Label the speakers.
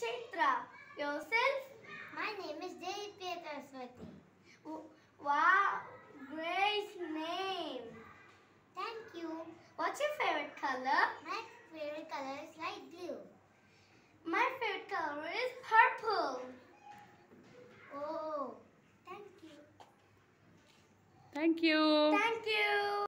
Speaker 1: Chaitra. Yourself?
Speaker 2: My name is Dedeepya.
Speaker 1: Wow, great name.
Speaker 2: Thank you.
Speaker 1: What's your favorite color?
Speaker 2: My favorite color is light blue.
Speaker 1: My favorite color is purple.
Speaker 2: Oh, thank you.
Speaker 3: Thank you.
Speaker 1: Thank you.